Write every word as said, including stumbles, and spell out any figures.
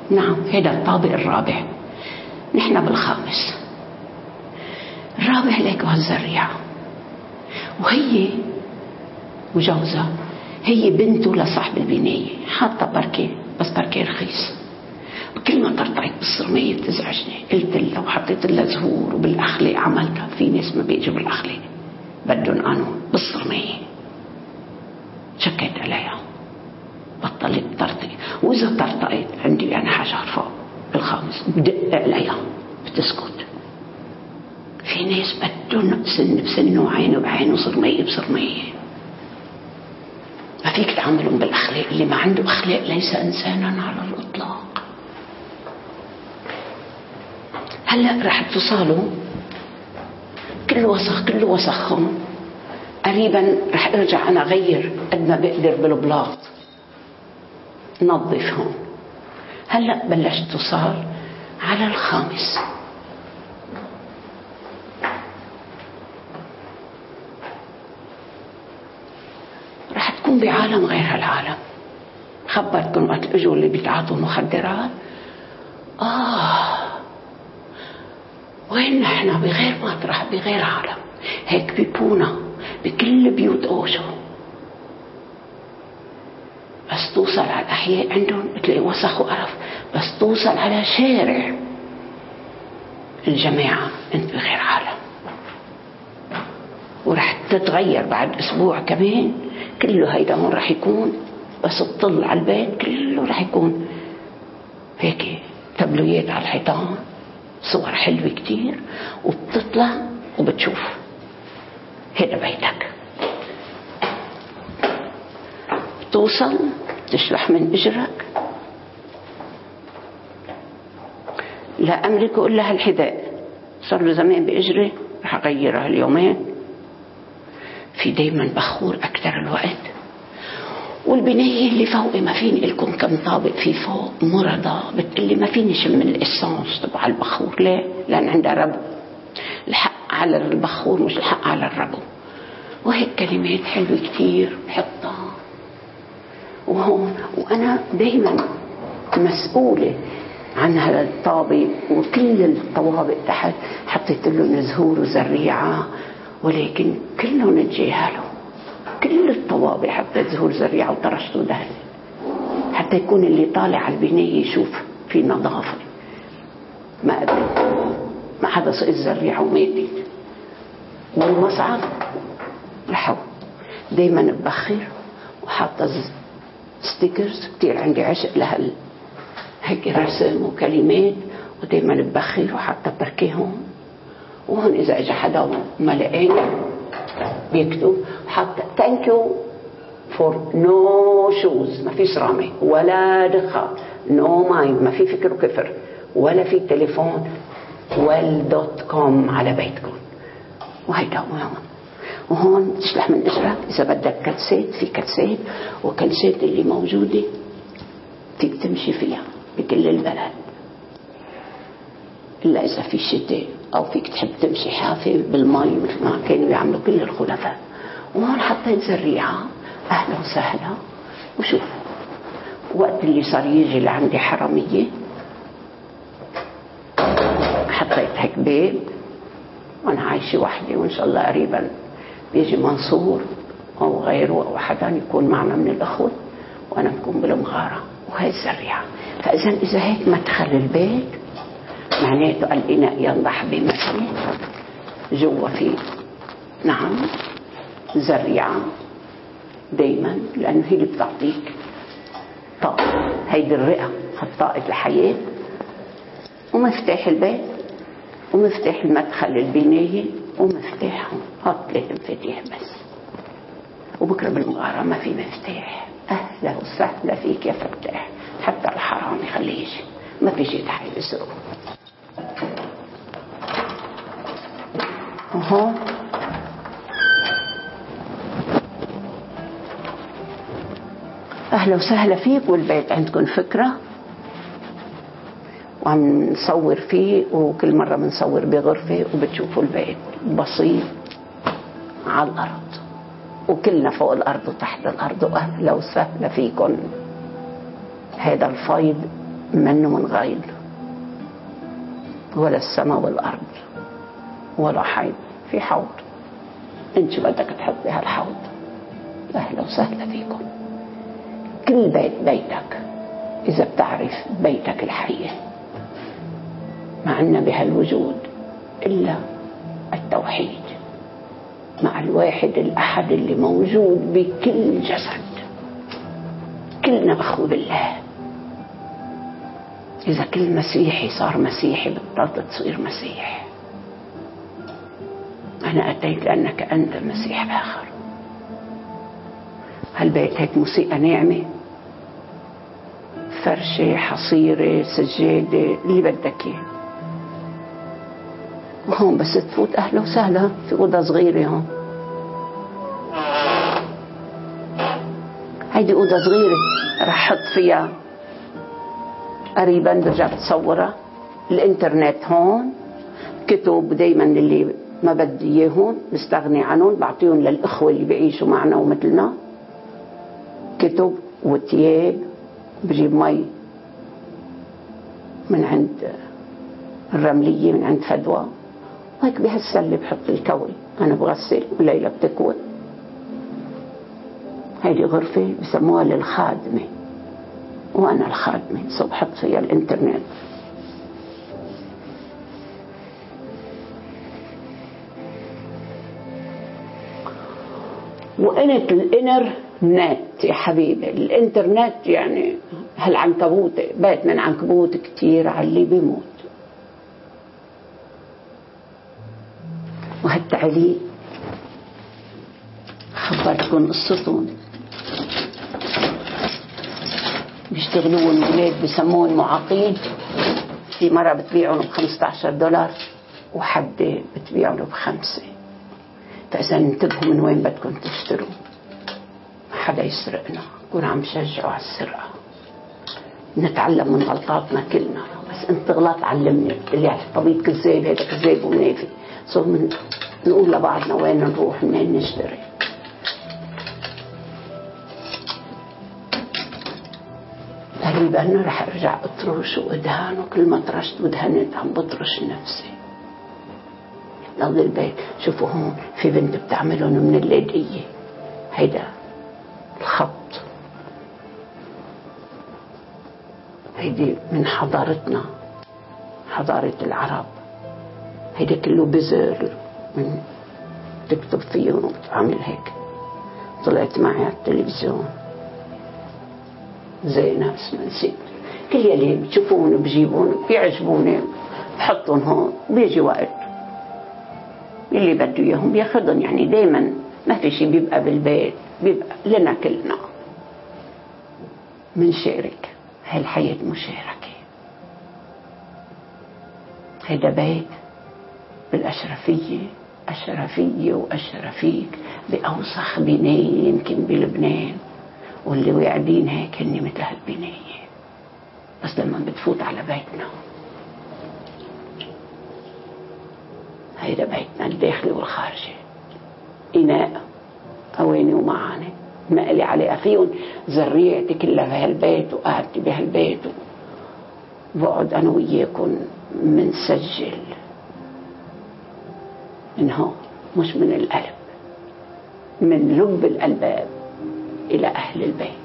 نعم هذا الطابق الرابع، نحن بالخامس. الرابع لك هالزريعة، وهي وجوزها، هي بنته لصاحب البناية، حاطة باركيه، بس باركيه رخيص. كل ما طرطعت بالصرمية بتزعجني. قلت لها وحطيت لها زهور وبالأخلاق عملتها. في ناس ما بيجوا بالأخلاق، بدهم قانون بالصرمية. شكيت عليها، بطلت طرطق. وإذا طرطقت عندي أنا حجر فوق بالخامس بدق عليها بتسكت. في ناس بدهم سن بسن وعين بعين وصرمية بصرمية. ما فيك تعاملهم بالأخلاق. اللي ما عنده أخلاق ليس إنسانا على الإطلاق. هلأ رح اتصالوا كل وسخ كل وسخهم. قريبا رح ارجع انا اغير قد ما بقدر بالبلاط نظف هون. هلا بلشت اتصال على الخامس. رح تكون بعالم غير هالعالم. خبرتكم وقت اجوا اللي بيتعاطوا مخدرات. اه وين نحن؟ بغير مطرح، بغير عالم. هيك بيبونا بكل بيوت اوشو. بس توصل على الاحياء عندهم بتلاقي وسخ وقرف. بس توصل على شارع الجماعة انت بغير عالم. ورح تتغير بعد اسبوع كمان. كله هيدا هون رح يكون بس تطل على البيت كله رح يكون هيك تابلويات على الحيطان، صور حلوة كتير، وبتطلع وبتشوف هذا بيتك. توصل تشلح من اجرك. لا املك الا هالحذاء، صار له زمان باجري رح اغيرها اليومين. في دايما بخور اكثر الوقت. والبناية اللي فوقي ما فيني لكم كم طابق في فوق مرضى. بتقلي ما فيني شم الاسانس تبع البخور. ليه؟ لان عندها ربو. الحق على البخور مش الحق على الربو. وهيك كلمات حلوة كتير بحطها. وهون وانا دايما مسؤولة عن هذا الطابق وكل الطوابق تحت. حطيت له زهور وزريعة ولكن كلهم تجاهلوا. كل الطوابق حطيت زهور زريعة وطرشته دهن حتى يكون اللي طالع على البناية يشوف في نظافة. ما قدرت، ما حدا سقط زريعة وماتت. والمصعد رحوا دايما ببخر وحاطة ستيكرز كتير. عندي عشق لهال هيك رسم وكلمات. ودايما ببخر وحاطة بركيهم. وهون إذا إجا حدا ما لقينا بيكتب حتى thank you for no shoes. ما في صرامة ولا دخان. no mind ما في فكر وكفر ولا في تليفون وال دوت كوم على بيتكم. وهيدا هون. وهون تشلح من اجرك. اذا بدك كلسات في كلسات. وكلسات اللي موجودة فيك تمشي فيها بكل البلد إلا إذا في شتاء أو فيك تحب تمشي حافي بالمي مثل ما كانوا يعملوا كل الخلفاء. وهون حطيت زريعة. أهلا وسهلا. وشوف وقت اللي صار يجي لعندي حرامية حطيت هيك بيب. وأنا عايشة وحدي وإن شاء الله قريبا بيجي منصور أو غيره أو حدا يكون معنا من الأخوة وأنا بكون بالمغارة. وهي الزريعة. فإذا إذا هيك مدخل البيت معناته الإناء ينضح بمثل جوا فيه نعم زريعة دايما. لأنه هي اللي بتعطيك طاقة. هيدي الرئة طاقة الحياة. ومفتاح البيت ومفتاح المدخل البناية ومفتاحهم هات ثلاث مفاتيح بس. وبكرة بالمغارة ما في مفتاح. أهلا وسهلا فيك يا فتاح. حتى الحرام يخليه يجي ما في شيء تحيل يسرقه. اهو اهلا وسهلا فيك. والبيت عندكم فكرة وعم نصور فيه. وكل مرة بنصور بغرفة وبتشوفوا البيت بسيط على الأرض وكلنا فوق الأرض وتحت الأرض. وأهلا وسهلا فيكم. هذا الفيض منه من غير ولا السماء والأرض ولا حيض، في حوض انت شو بدك تحطي هالحوض. أهلا وسهلا فيكم. كل بيت بيتك إذا بتعرف بيتك الحية. ما عنا بهالوجود إلا التوحيد مع الواحد الأحد اللي موجود بكل جسد. كلنا أخو بالله. إذا كل مسيحي صار مسيحي بتضل تصير مسيح. أنا أتيت لأنك أنت مسيح آخر. هالبيت هيك موسيقى ناعمة، فرشة، حصيرة، سجادة، اللي بدك إياه. وهون بس تفوت أهلا وسهلا في أوضة صغيرة. هون هيدي أوضة صغيرة رح حط فيها قريبا برجع بتصورها. الإنترنت هون، كتب دايما اللي ما بدي إياهم بستغني عنهم بعطيهم للإخوة اللي بيعيشوا معنا ومثلنا. كتب وتياب، بجيب مي من عند الرملية من عند فدوى، وهيك بهالسلة بحط الكوي. أنا بغسل وليلى بتكوي. هيدي غرفة بسموها للخادمة وأنا الخادمة، صو بحط فيها الإنترنت. وقنت الانر نت يا حبيبي. الانترنت يعني هالعنكبوت، بيت من عنكبوت كتير على اللي بيموت. وهالتعليق خبرتكم قصتهم. بيشتغلون ولاد بسموهم معاقين. في مرة بتبيعهم بخمسة عشر دولار وحدة بتبيعهم بخمسة. فإذا انتبهوا من وين بدكم تشتروا. ما حدا يسرقنا، نكون عم شجعوا على السرقة. نتعلم من غلطاتنا كلنا. بس انت غلط علمني. اللي يعني الطبيب كذاب، هذا كذاب ومنافي. صار من نقول لبعضنا وين نروح منين نشتري. قريب أنا رح أرجع أطرش وأدهن، وكل ما طرشت ودهنت عم بطرش نفسي. نضل البيت. شوفوا هون في بنت بتعملهم من الليدية. هيدا الخط، هيدي من حضارتنا، حضارة العرب. هيدا كله بزر من تكتب فيهم وبتعمل هيك. طلعت معي على التلفزيون زي ناس من ست. كل يلي بتشوفون بجيبون بيعجبوني بحطهم هون. بيجي وقت اللي بده اياهم بياخذهم. يعني دايما ما في شيء بيبقى بالبيت، بيبقى لنا كلنا. منشارك. هاي الحياة مشاركة. هيدا بيت بالأشرفية، أشرفية وأشرفيك بأوسخ بناية يمكن بلبنان، واللي واعدين هيك هني مثل هالبناية. بس لما بتفوت على بيتنا، هيدا بيتنا الداخلي والخارجي. إناء أواني ومعاني ما إلي علاقة فيهم. ذريتي كلها بهالبيت وقعدتي بهالبيت، وبقعد أنا وياكم منسجل من هون، مش من القلب، من لب الألباب إلى أهل البيت.